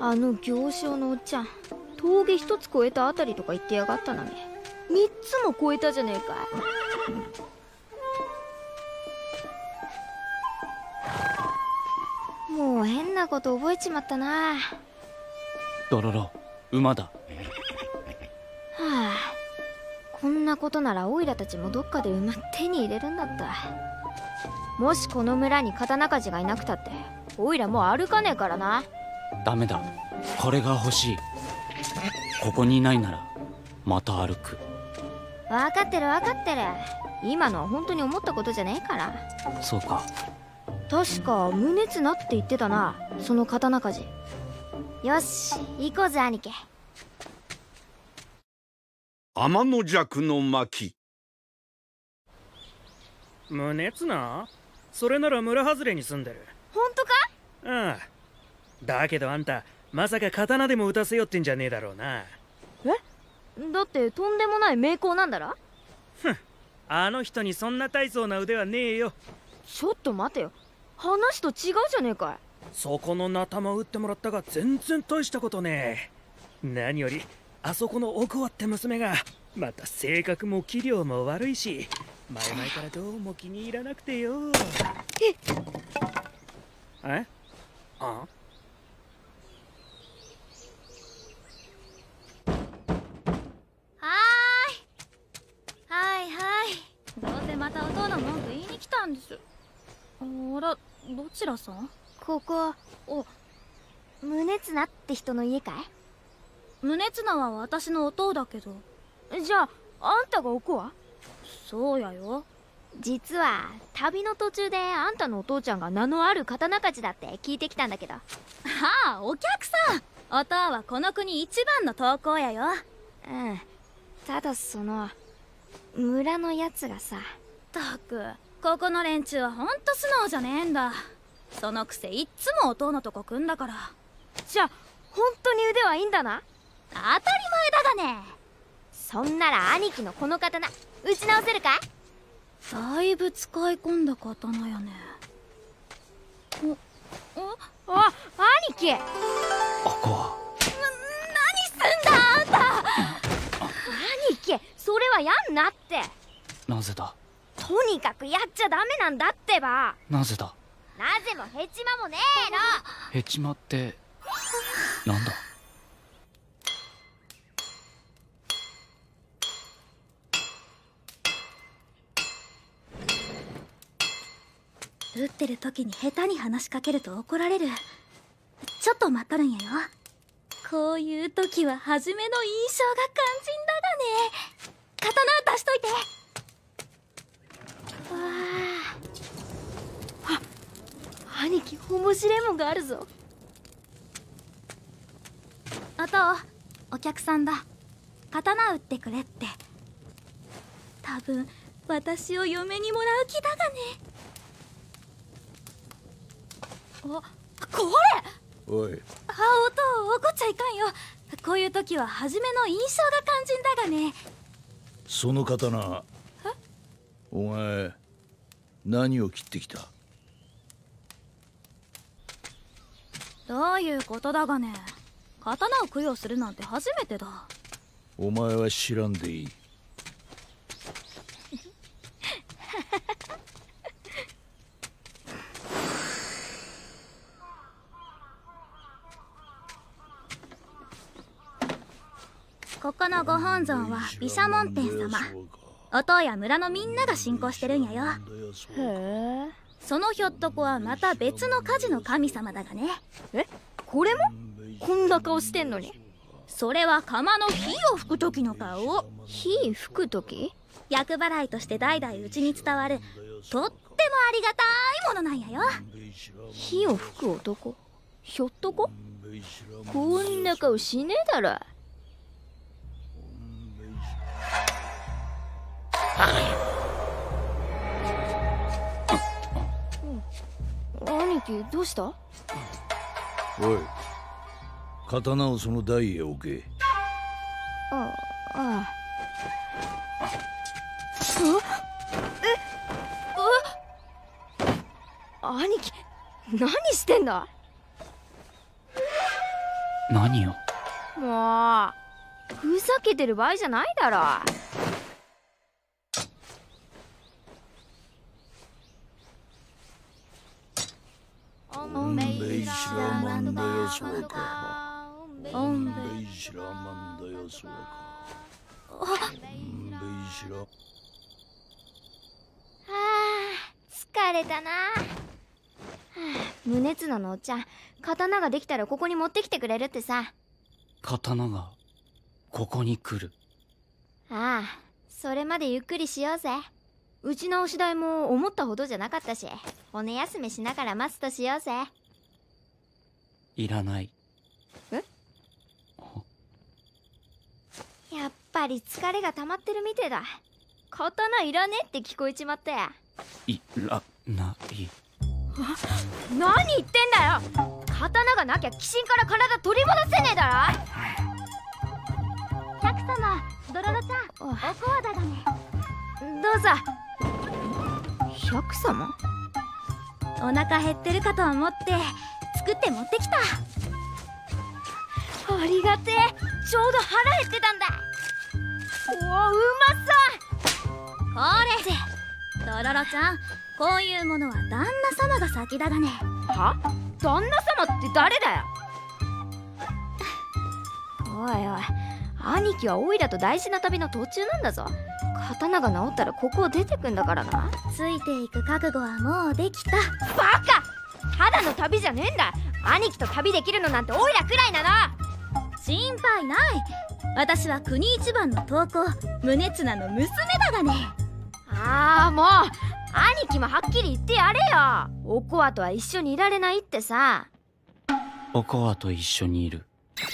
あの行商のおっちゃん、峠一つ越えたあたりとか言ってやがったのに、三つも越えたじゃねえか。もう変なこと覚えちまったな。 ドロロ、馬だ。はあ、こんなことならオイラたちもどっかで馬手に入れるんだった。もしこの村に刀鍛冶がいなくたってオイラもう歩かねえからな。 ダメだ、これが欲しい。ここにいないならまた歩く。 分かってる分かってる。今のは本当に思ったことじゃねえから。 そうか。 確か胸綱って言ってたな、その刀鍛冶。よし行こうぜ兄貴。 天の弱の巻。 胸綱？それなら村外れに住んでる。 本当か？ ああ。だけどあんたまさか刀でも打たせよってんじゃねえだろうな。 だってとんでもない名工なんだろ。 ふん、あの人にそんな大層な腕はねえよ。 ちょっと待てよ、話と違うじゃねえかい。 そこのナタマ打ってもらったが全然大したことねえ。何よりあそこの奥わって娘がまた性格も器量も悪いし、前々からどうも気に入らなくてよ。え？あ？ はいはい。どうせまた音の文句言いに来たんです。あら、どちらさん？ ここ、胸綱って人の家かい？ 胸綱は私の弟だけど。 じゃああんたがおこは？ そうやよ。 実は旅の途中であんたのお父ちゃんが名のある刀鍛冶だって聞いてきたんだけど。 はあ、お客さん。お父はこの国一番の刀工やよ。 うん。ただその村のやつがさ。 ったく、ここの連中はほんと素直じゃねえんだ。そのくせいっつもお父のとこ来んだから。 じゃあ本当に腕はいいんだな。 当たり前だがね。 そんなら兄貴のこの刀打ち直せるかい？ だいぶ使い込んだ刀やね。 あ、兄貴。 ここは何すんだあんた。 兄貴、それはやんなって。 なぜだ？ とにかくやっちゃダメなんだってば。 なぜだ？ なぜもヘチマもねえの。 ヘチマってなんだ？ 打ってる時に下手に話しかけると怒られる。ちょっと待っとるんやよ。こういう時は初めの印象が肝心だがね。刀出しといて。 兄貴、面白いもんがあるぞ。 お父、お客さんだ。刀打ってくれって。多分私を嫁にもらう気だがね。これ。 おい。 お父、怒っちゃいかんよ。こういう時は初めの印象が肝心だがね。 その刀、お前何を切ってきた？ どういうことだがね。刀を供養するなんて初めてだ。 お前は知らんでいい。 ここのご本尊は毘沙門天様。お父や村のみんなが信仰してるんやよ。 へえ。 そのひょっとこはまた別の火事の神様だがね。 これもこんな顔してんのに。 それは釜の火を吹く時の顔。 火吹く時？ 厄払いとして代々うちに伝わるとってもありがたいものなんやよ。 火を吹く男、ひょっとこ？こんな顔しねえだろ。兄貴、どうした？ おい、刀をその台へ置け。 ああ。兄貴、何してんだ？ 何よ。 もうふざけてる場合じゃないだろ。 おんべいしらまんだよそうか。おんべいしらまんだよそうか。おんべいしら。 はあ、疲れたな。はあ、胸角のおっちゃん、刀ができたらここに持ってきてくれるってさ。 刀がここに来る。 ああ、それまでゆっくりしようぜ。うちの押し台も思ったほどじゃなかったし、骨休めしながら待つとしようぜ。 いらない。 え？やっぱり疲れが溜まってるみてえだ。刀いらねえって聞こえちまったや。 いらない。 何言ってんだよ。刀がなきゃ鬼神から体取り戻せねえだろ。 百様、ドロロちゃん、おこわだがね。 どうぞ。百様？ お腹減ってるかと思って作って持ってきた。 ありがてえ。ちょうど腹減ってたんだ。おお、うまそう。 これぜ、ドロロちゃん、こういうものは旦那様が先だがね。 は？旦那様って誰だよ。おいおい、兄貴はオイラと大事な旅の途中なんだぞ。刀が治ったらここを出てくんだからな。 ついていく覚悟はもうできた。 バカ！ただの旅じゃねえんだ。兄貴と旅できるのなんてオイラくらいなの。 心配ない。私は国一番の刀工、宗綱の娘だがね。 ああ、もう兄貴もはっきり言ってやれよ。おこわとは一緒にいられないってさ。 おこわと一緒にいる。 百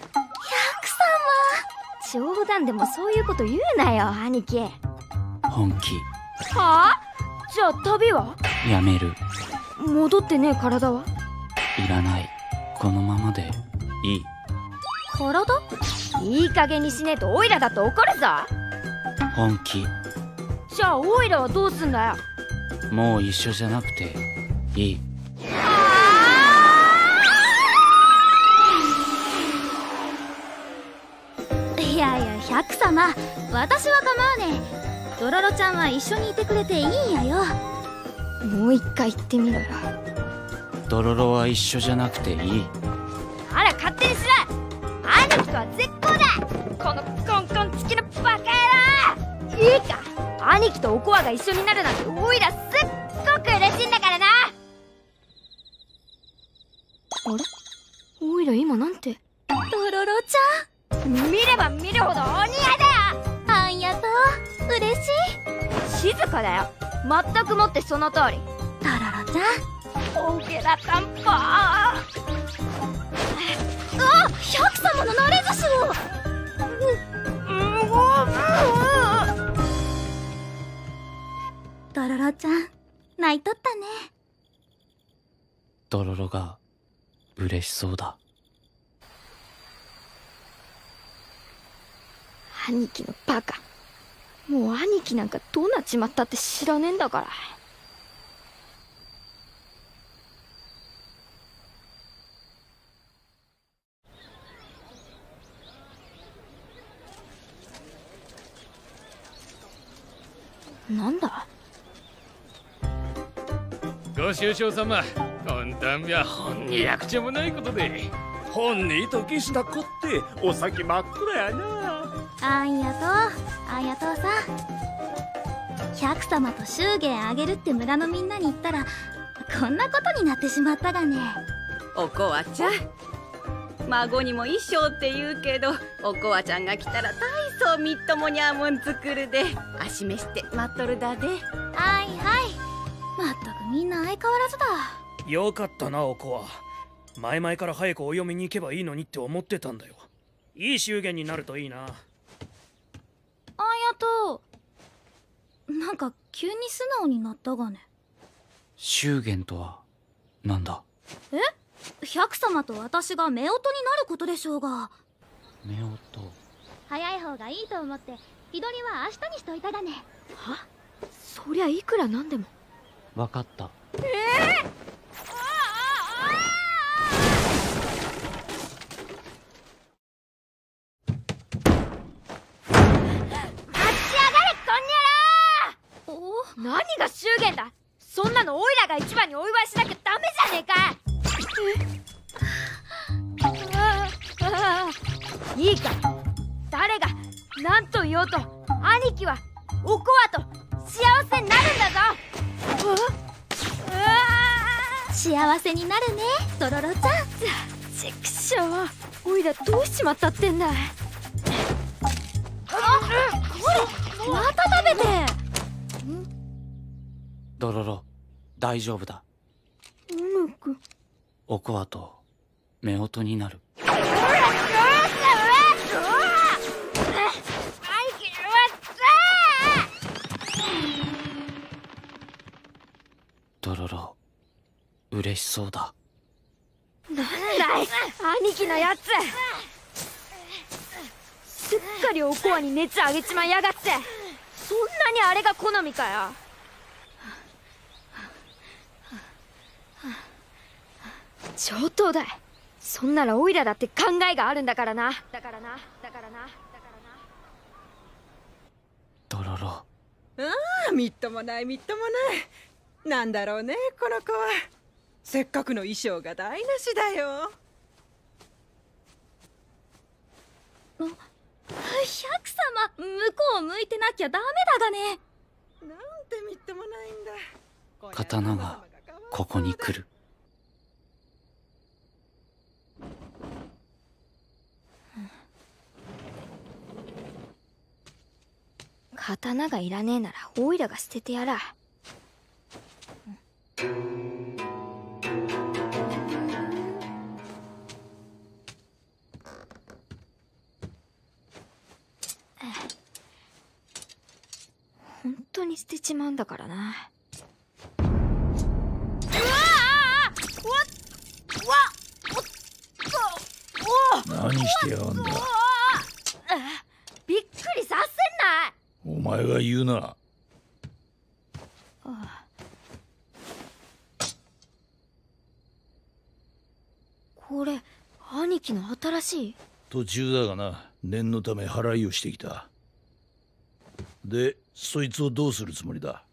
冗談でもそういうこと言うなよ、兄貴。 本気。 はあ？じゃあ旅は？ やめる。 戻ってねえ体は？ いらない。このままでいい。 様、体？ いい加減にしねえとオイラだって怒るぞ。 本気。 じゃあオイラはどうすんだよ。 もう一緒じゃなくていい。 いやいや、百様、私は構わねえ。ドロロちゃんは一緒にいてくれていいんやよ。 もう一回言ってみろよ。 ドロロは一緒じゃなくていい。 あら、勝手にしろ。兄貴とは絶好だ。このコンコン付きのバカ野郎。いいか、兄貴とおこわが一緒になるなんてオイラすっごく嬉しいんだからな。あれ、オイラ今なんて。 ドロロち見れば見るほどお似合いだよ。 ゃん、あんやと嬉しい。 静かだよ。全くもってその通り。 ドロロちゃん、 オゲラタンポー。 あ、百様の慣れ寿司を。ドロロちゃん、泣いとったね。 ドロロが嬉しそうだ。 兄貴のバカ。もう兄貴なんかどうなっちまったって知らねえんだから。なんだ？ ご愁傷様。今度はほんに役者もないことで。 本に時しなこってお先真っ暗やな。 あんやとうさん。百様と祝言あげるって村のみんなに言ったら、こんなことになってしまったがね。 おこわちゃん、孫にも衣装って言うけど、おこわちゃんが来たら大層みっともにゃもん作るで、足召して待っとるだで。 はいはい。まったくみんな相変わらずだ。 よかったな、おこは。前々から早くお嫁に行けばいいのにって思ってたんだよ。いい祝言になるといいな。 あんやとなんか急に素直になったがね。 祝言とはなんだ？ え？百様と私が夫婦になることでしょうが。 夫婦。 早い方がいいと思って日取りは明日にしといたがね。 は？そりゃいくらなんでも。 わかった。 そんなのオイラが一番にお祝いしなきゃダメじゃねえか。いいか、誰が何と言おうと兄貴はおこわと幸せになるんだぞ。 幸せになるね、とろろちゃん。 ちくしょう、おいらどうしちまったってんだ。 ほら、また食べて。 ドロロ、大丈夫だ。 うむくおこわと夫婦になる。ドロロ、嬉しそうだ。 なんだい兄貴のやつ、すっかりおこわに熱あげちまいやがって。そんなにあれが好みかよ。上等だい。そんならオイラだって考えがあるんだからな。 ドロロ、 ああ、みっともないみっともない。なんだろうね、この子は。せっかくの衣装が台無しだよ。 百様、向こう向いてなきゃダメだがね。 なんてみっともないんだ。 刀がここに来る。 刀がいらねえならオイラが捨ててやら。本当に捨てちまうんだからな。 何してやがんだ。 びっくりさせんな。 お前が言うな。 これ兄貴の新しい。 途中だがな、念のため払いをしてきた。で、そいつをどうするつもりだ。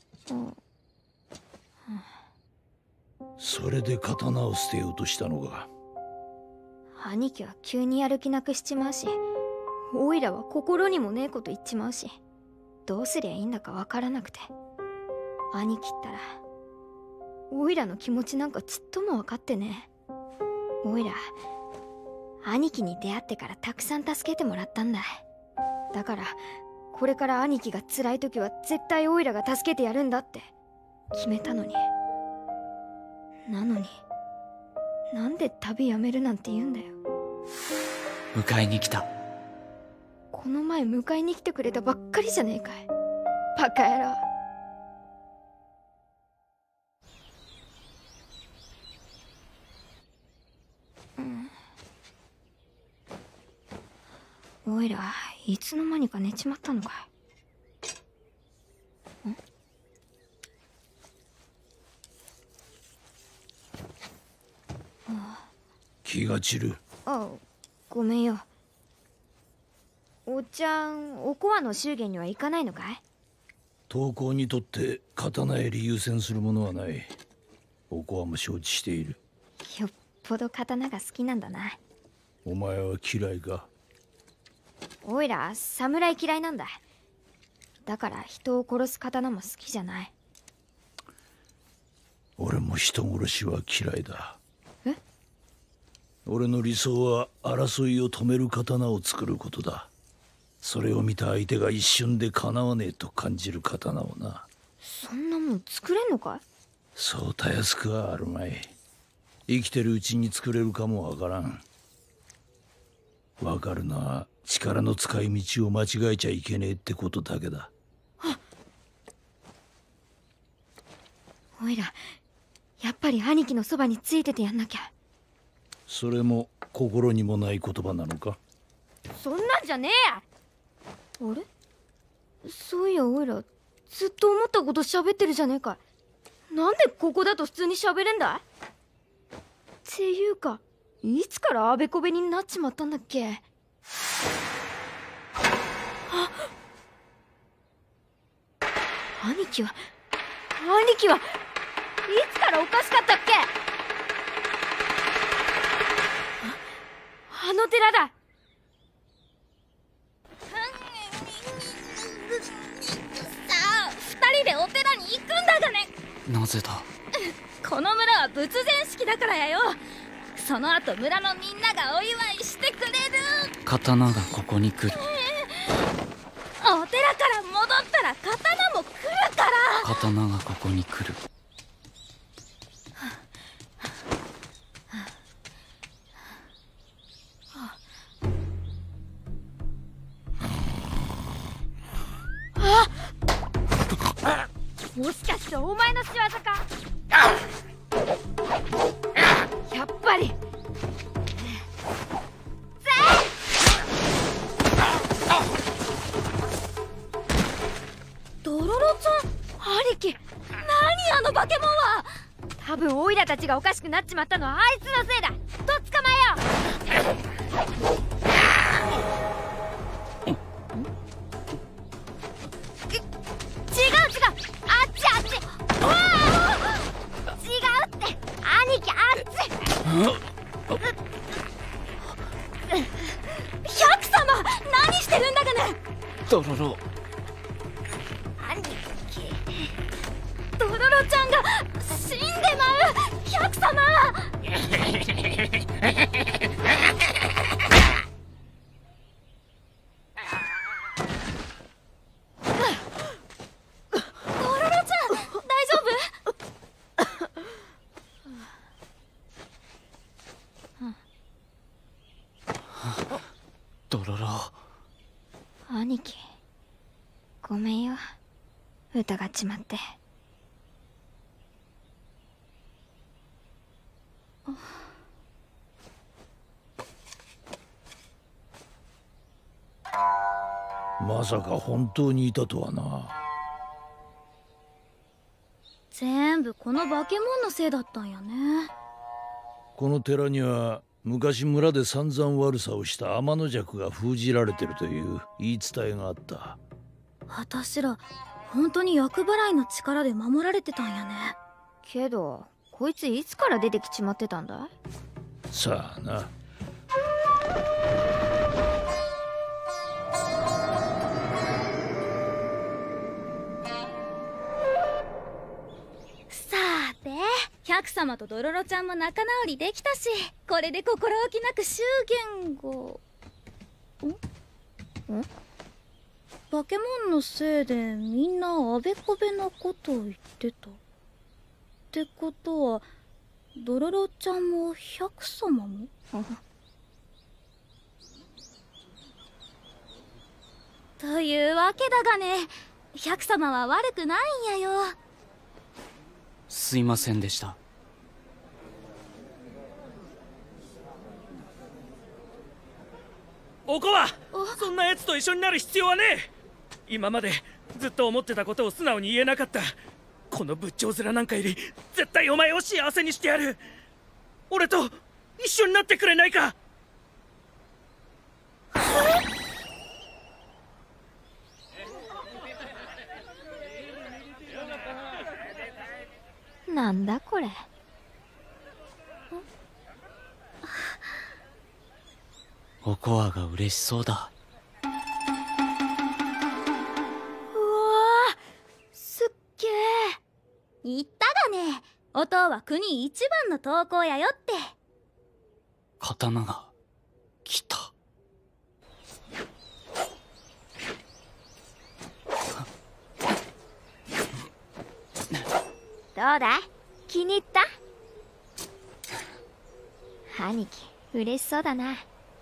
それで刀を捨てようとしたのか。 兄貴は急にやる気なくしちまうし、オイラは心にもねえこと言っちまうし、どうすりゃいいんだかわからなくて。兄貴ったらオイラの気持ちなんかちっとも分かってねえ。オイラ兄貴に出会ってからたくさん助けてもらったんだ。だからこれから兄貴が辛い時は絶対オイラが助けてやるんだって決めたのに。なのになんで旅やめるなんて言うんだよ。 迎えに来た。 この前迎えに来てくれたばっかりじゃねえかい、バカ野郎。おいらいつの間にか寝ちまったのかい。 気が散る。 あ、ごめんよ。おっちゃん、おこわの祝言には行かないのかい？ 刀工にとって刀より優先するものはない。おこわも承知している。 よっぽど刀が好きなんだな。 お前は嫌いか？ おいら侍嫌いなんだ。だから人を殺す刀も好きじゃない。 俺も人殺しは嫌いだ。 え？ 俺の理想は争いを止める刀を作ることだ。それを見た相手が一瞬でかなわねえと感じる刀をな。 そんなもん作れんのかい？ そうたやすくはあるまい。生きてるうちに作れるかもわからん。わかるのは力の使い道を間違えちゃいけねえってことだけだ。 おいらやっぱり兄貴のそばについててやんなきゃ。 それも心にもない言葉なのか？ そんなんじゃねえや。あれ、そういやおいらずっと思ったこと喋ってるじゃねえか。なんでここだと普通に喋れんだっていうか、いつからあべこべになっちまったんだっけ。兄貴は兄貴はいつからおかしかったっけ？あの寺だ。 さあ、2人でお寺に行くんだがね。 なぜだ？ この村は仏前式だからやよ。その後村のみんながお祝いしてくれる。 刀がここに来る。 お寺から戻ったら刀も来るから。 刀がここに来る。 もしかしてお前の仕業か？やっぱりドロロちゃん、 兄貴、 何あの化け物は。 多分オイラたちがおかしくなっちまったのはあいつのせいだ。とっ捕まえよう。あっち。うわあ、違うって兄貴、あっち。 百様、何してるんだかね。 ドロロ。 兄貴、 ドロロちゃんが死んでまう。百様。 ドロロ。 兄貴、ごめんよ、疑っちまって。 まさか本当にいたとはな。 全部この化け物のせいだったんやね。 この寺には昔村で散々悪さをした天の邪鬼が封じられてるという言い伝えがあった。 私ら本当に厄払いの力で守られてたんやね。 けどこいついつから出てきちまってたんだい？ さあな。 さて、百様とドロロちゃんも仲直りできたし、これで心置きなく祝言を。化け物のせいでみんなあべこべなことを言ってたってことは、ドロロちゃんも百様も？というわけだがね、百様は悪くないんやよ。 すいませんでした。 おこはそんな奴と一緒になる必要はねえ。今までずっと思ってたことを素直に言えなかった。この仏頂面なんかより絶対お前を幸せにしてやる。俺と一緒になってくれないか？ なんだこれ。 おこわが嬉しそうだ。 うわー、すっげえ。 言ったがね、お父は国一番の刀工やよって。 刀が来た。 どうだい？気に入った？兄貴、嬉しそうだな。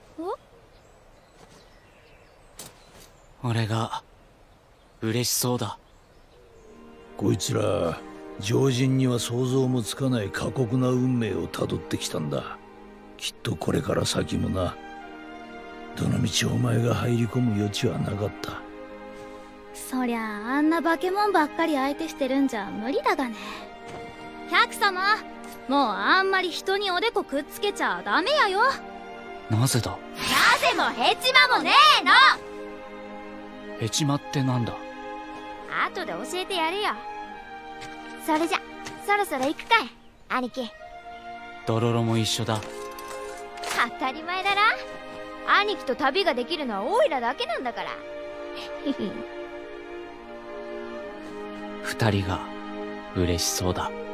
俺が嬉しそうだ。 こいつら常人には想像もつかない過酷な運命をたどってきたんだ。きっとこれから先もな。どの道お前が入り込む余地はなかった。 そりゃあんな化け物ばっかり相手してるんじゃ無理だがね。百様、もうあんまり人におでこくっつけちゃダメやよ。 なぜだ？ なぜもヘチマもねえの。 ヘチマってなんだ？ 後で教えてやるよ。 それじゃそろそろ行くかい兄貴。 ドロロも一緒だ。 当たり前だな。兄貴と旅ができるのはオイラだけなんだから。 二人が嬉しそうだ。